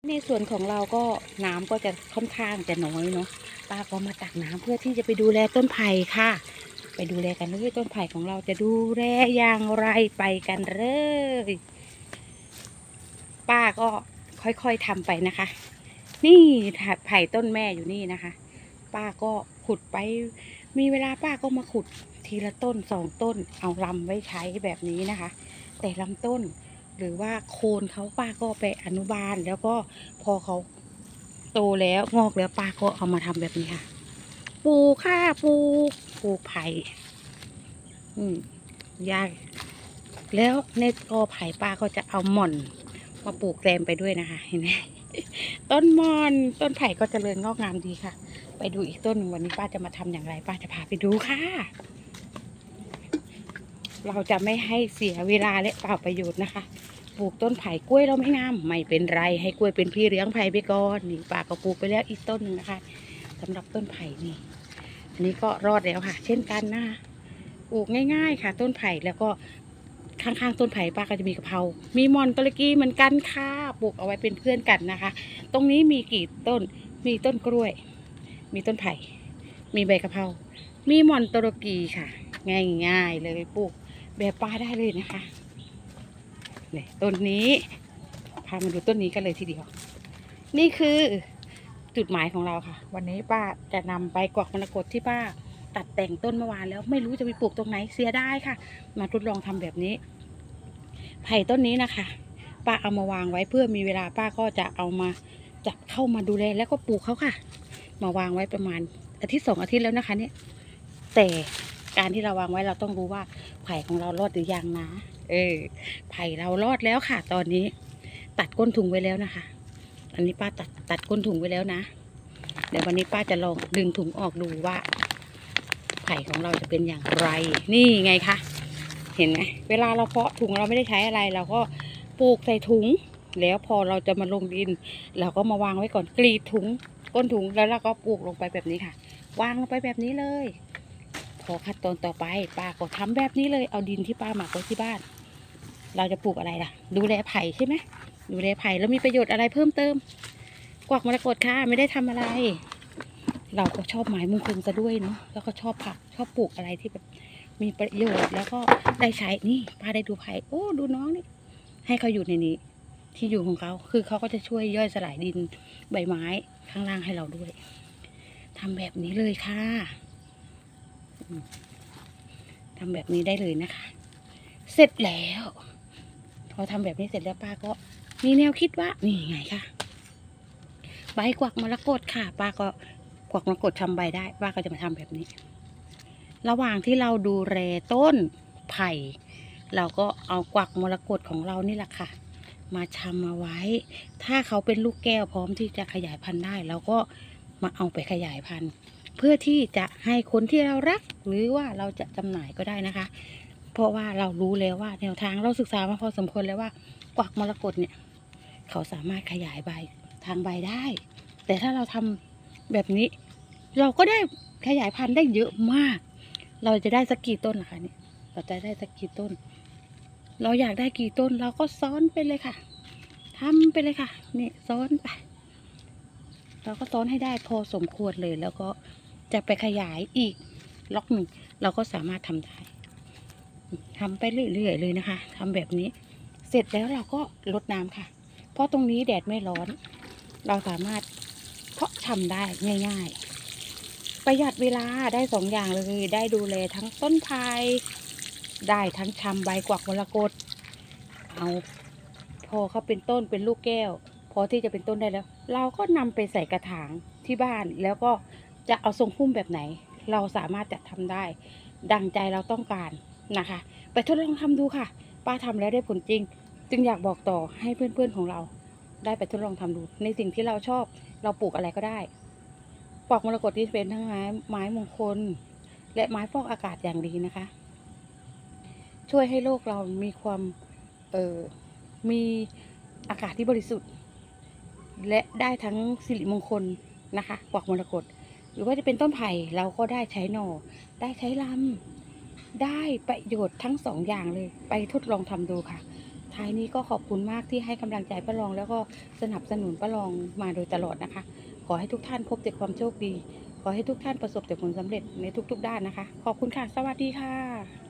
ในส่วนของเราก็น้ำก็จะค่อนข้างจะน้อยเนาะป้าก็มาตักน้ำเพื่อที่จะไปดูแลต้นไผ่ค่ะไปดูแลกันเลยต้นไผ่ของเราจะดูแลอย่างไรไปกันเลยป้าก็ค่อยๆทำไปนะคะ นี่ไผ่ต้นแม่อยู่นี่นะคะป้าก็ขุดไปมีเวลาป้าก็มาขุดทีละต้น2 ต้นเอาลำไว้ใช้แบบนี้นะคะแต่ลำต้นหรือว่าโคนเขาป้าก็ไปอนุบาลแล้วก็พอเขาโตแล้วงอกแล้วป้าก็เอามาทำแบบนี้ค่ะปลูกค่ะปลูกไผ่อืมยากแล้วในกอไผ่ป้าก็จะเอาหม่อนมาปลูกแซมไปด้วยนะคะเห็นไหม ต้นมอนต้นไผ่ก็เจริญงอกงามดีค่ะไปดูอีกต้นหนึ่งวันนี้ป้าจะมาทำอย่างไรป้าจะพาไปดูค่ะเราจะไม่ให้เสียเวลาและเปล่าประโยชน์นะคะปลูกต้นไผ่กล้วยเราไม่งามไม่เป็นไรให้กล้วยเป็นพี่เลี้ยงไผ่ไปก่อนนี่ป้าก็ปลูกไปแล้วอีกต้นหนึ่งนะคะสำหรับต้นไผ่นี่อันนี้ก็รอดแล้วค่ะเช่นกันนะคะปลูกง่ายๆค่ะต้นไผ่แล้วก็ข้างๆต้นไผ่ป้าก็จะมีกะเพรามีมอนตะลกีเหมือนกันค่ะปลูกเอาไว้เป็นเพื่อนกันนะคะตรงนี้มีกี่ต้นมีต้นกล้วยมีต้นไผ่มีใบกะเพรามีมอนตะลกีค่ะง่ายๆเลยปลูกแบบป้าได้เลยนะคะเนี่ยต้นนี้พามาดูต้นนี้กันเลยทีเดียวนี่คือจุดหมายของเราค่ะวันนี้ป้าจะนำใบกวักมรกตที่ป้าตัดแต่งต้นเมื่อวานแล้วไม่รู้จะไปปลูกตรงไหนเสียได้ค่ะมาทดลองทำแบบนี้ไผ่ต้นนี้นะคะป้าเอามาวางไว้เพื่อมีเวลาป้าก็จะเอามาจะเข้ามาดูแลแล้วก็ปลูกเขาค่ะมาวางไว้ประมาณอาทิตย์2 อาทิตย์แล้วนะคะเนี่ยแต่การที่เราวางไว้เราต้องรู้ว่าไผ่ของเรารอดหรือยังนะไผ่เรารอดแล้วค่ะ ตอนนี้ตัดก้นถุงไว้แล้วนะคะอันนี้ป้าตัดก้นถุงไว้แล้วนะเดี๋ยววันนี้ป้าจะลองดึงถุงออกดูว่าไผ่ของเราจะเป็นอย่างไรนี่ไงคะเห็นไหมเวลาเราเพาะถุงเราไม่ได้ใช้อะไรเราก็ปลูกใส่ถุงแล้วพอเราจะมาลงดินเราก็มาวางไว้ก่อนกรีดถุงก้นถุงแล้วเราก็ปลูกลงไปแบบนี้ค่ะวางลงไปแบบนี้เลยพอขั้นตอนต่อไปป้าก็ทำแบบนี้เลยเอาดินที่ป้าหมักไว้ที่บ้านเราจะปลูกอะไรล่ะดูแลไผ่ใช่ไหมดูแลไผ่แล้วมีประโยชน์อะไรเพิ่มเติมกวักมรกตค่ะไม่ได้ทำอะไรเราก็ชอบไม้มงคลซะด้วยเนาะแล้วก็ชอบผักชอบปลูกอะไรที่แบบมีประโยชน์แล้วก็ได้ใช้นี่ป้าได้ดูไผ่โอ้ดูน้องนี่ให้เขาอยู่ในนี้ที่อยู่ของเขาคือเขาก็จะช่วยย่อยสลายดินใบไม้ข้างล่างให้เราด้วยทำแบบนี้เลยค่ะทำแบบนี้ได้เลยนะคะเสร็จแล้วพอทำแบบนี้เสร็จแล้วป้าก็มีแนวคิดว่านี่ไงค่ะใบกวักมรกตค่ะป้าก็กวักมรกตทำใบได้ป้าก็จะมาทำแบบนี้ระหว่างที่เราดูแลต้นไผ่เราก็เอากวักมรกตของเรานี่แหละค่ะมาทำมาไว้ถ้าเขาเป็นลูกแก้วพร้อมที่จะขยายพันธุ์ได้เราก็มาเอาไปขยายพันธุ์เพื่อที่จะให้คนที่เรารักหรือว่าเราจะจำหน่ายก็ได้นะคะเพราะว่าเรารู้แล้วว่าแนวทางเราศึกษามาพอสมควรแล้วว่ากวักมรกตเนี่ยเขาสามารถขยายใบทางใบได้แต่ถ้าเราทำแบบนี้เราก็ได้ขยายพันธุ์ได้เยอะมากเราจะได้สักกี่ต้นล่ะคะเนี่ยเราจะได้สักกี่ต้นเราอยากได้กี่ต้นเราก็ซ้อนไปเลยค่ะทำไปเลยค่ะนี่ซ้อนไปเราก็ซ้อนให้ได้พอสมควรเลยแล้วก็จะไปขยายอีกล็อกหนึ่งเราก็สามารถทำได้ทำไปเรื่อยๆเลยนะคะทำแบบนี้เสร็จแล้วเราก็รดน้ำค่ะเพราะตรงนี้แดดไม่ร้อนเราสามารถเพาะชำได้ง่ายๆประหยัดเวลาได้2 อย่างเลยได้ดูแลทั้งต้นไผ่ได้ทั้งชำใบกวักมรกตเอาพอเขาเป็นต้นเป็นลูกแก้วพอที่จะเป็นต้นได้แล้วเราก็นำไปใส่กระถางที่บ้านแล้วก็จะเอาทรงพุ่มแบบไหนเราสามารถจะทำได้ดังใจเราต้องการนะคะไปทดลองทำดูค่ะป้าทำแล้วได้ผลจริงจึงอยากบอกต่อให้เพื่อนๆของเราได้ไปทดลองทำดูในสิ่งที่เราชอบเราปลูกอะไรก็ได้ปอกมรกตที่เป็นทั้งไม้มงคลและไม้ฟอกอากาศอย่างดีนะคะช่วยให้โลกเรามีความมีอากาศที่บริสุทธิ์และได้ทั้งสิริมงคลนะคะปอกมรกตหรือว่าจะเป็นต้นไผ่เราก็ได้ใช้หน่อได้ใช้ลำได้ประโยชน์ทั้ง2 อย่างเลยไปทดลองทำดูค่ะทท้ายนี้ก็ขอบคุณมากที่ให้กำลังใจป้ารองแล้วก็สนับสนุนป้ารองมาโดยตลอดนะคะ ขอให้ทุกท่านพบแต่ความโชคดี ขอให้ทุกท่านประสบแต่ผลสำเร็จในทุกๆด้านนะคะ ขอบคุณค่ะ สวัสดีค่ะ